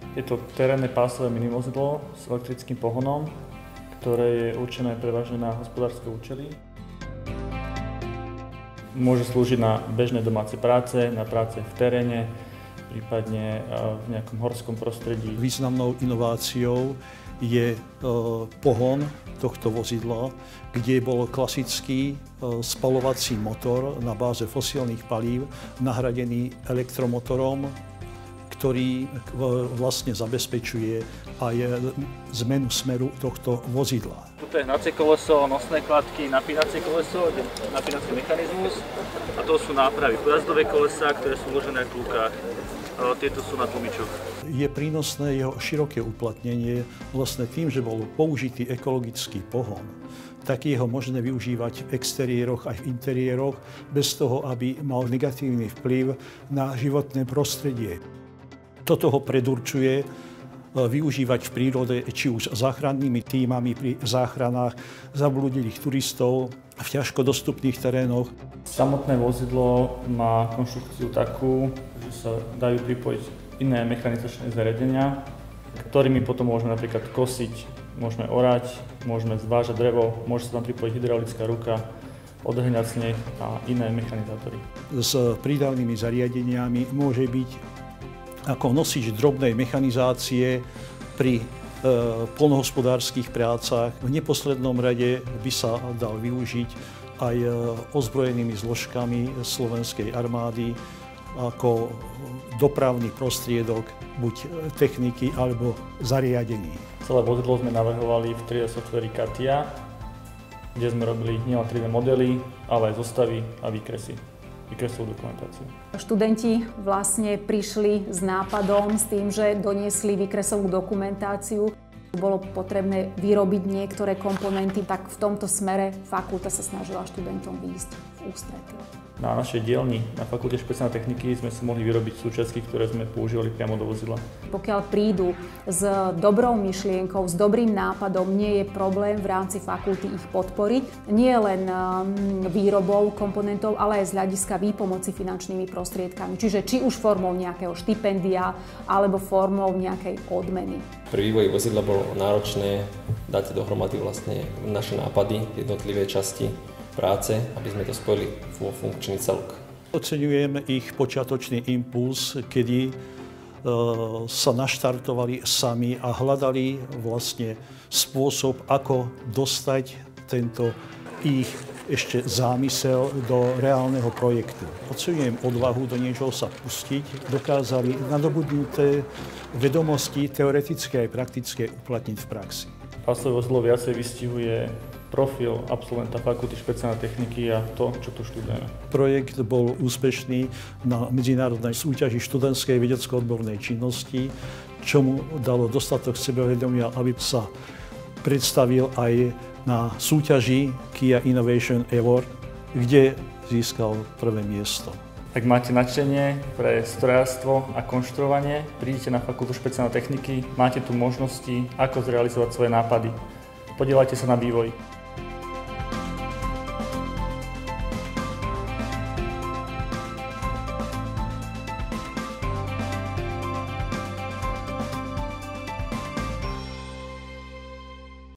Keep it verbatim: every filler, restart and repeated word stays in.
Je to terénne pásové minivozidlo s elektrickým pohonom, ktoré je určené prevažne na hospodárske účely. Môže slúžiť na bežné domáce práce, na práce v teréne, prípadne v nejakom horskom prostredí. Významnou inováciou je pohon tohto vozidla, kde bol klasický spaľovací motor na báze fosílnych palív nahradený elektromotorom, ktorý vlastne zabezpečuje aj zmenu smeru tohto vozidla. Tuto je hnacie koleso, nosné kladky, napínacie koleso, napínací mechanizmus a to sú nápravy. Pojazdové kolesá, ktoré sú vložené v lukách. Tieto sú na tlmičoch. Je prínosné jeho široké uplatnenie vlastne tým, že bol použitý ekologický pohon. Tak je ho možné využívať v exteriéroch aj v interiéroch bez toho, aby mal negatívny vplyv na životné prostredie. Toto ho predurčuje využívať v prírode, či už záchrannými tímami pri záchranách zablúdilých turistov v ťažko dostupných terénoch. Samotné vozidlo má konštrukciu takú, že sa dajú pripojiť iné mechanizačné zariadenia, ktorými potom môžeme napríklad kosiť, môžeme orať, môžeme zvážať drevo, môže sa tam pripojiť hydraulická ruka, odhrňať sneh a iné mechanizátory. S prídavnými zariadeniami môže byť ako nosič drobnej mechanizácie pri e, poľnohospodárskych prácach. V neposlednom rade by sa dal využiť aj e, ozbrojenými zložkami slovenskej armády ako dopravný prostriedok buď techniky alebo zariadení. Celé vozidlo sme navrhovali v tri dé softveri CATIA, kde sme robili nielen tri dé modely, ale aj zostavy a výkresy. Vykresovú dokumentáciu. Študenti vlastne prišli s nápadom, s tým, že doniesli výkresovú dokumentáciu. Bolo potrebné vyrobiť niektoré komponenty, tak v tomto smere fakulta sa snažila študentom výjsť v ústrety. Na našej dielni na Fakulte špeciálnej techniky sme si mohli vyrobiť súčiastky, ktoré sme používali priamo do vozidla. Pokiaľ prídu s dobrou myšlienkou, s dobrým nápadom, nie je problém v rámci fakulty ich podporiť. Nie len výrobou komponentov, ale aj z hľadiska výpomoci finančnými prostriedkami. Čiže či už formou nejakého štipendia, alebo formou nejakej odmeny. Pri vývoji vozidla bolo náročné dať dohromady vlastne naše nápady, jednotlivé časti práce, aby sme to spojili vo funkčný celok. Oceňujem ich počiatočný impuls, kedy e, sa naštartovali sami a hľadali vlastne spôsob, ako dostať tento ich ešte zámysel do reálneho projektu. Oceňujem odvahu do niečoho sa pustiť, dokázali nadobudnuté vedomosti teoretické aj praktické uplatniť v praxi. Pásové vozidlo viacej vystihuje profil absolventa Fakulty špeciálnej techniky a to, čo tu študujeme. Projekt bol úspešný na medzinárodnej súťaži študentskej vedecko-odbornej činnosti, čomu dalo dostatok sebavedomia, aby sa predstavil aj na súťaži Kia Innovation Award, kde získal prvé miesto. Ak máte nadšenie pre strojárstvo a konštruovanie, prídite na Fakultu špeciálnej techniky, máte tu možnosti, ako zrealizovať svoje nápady. Podieľajte sa na vývoji.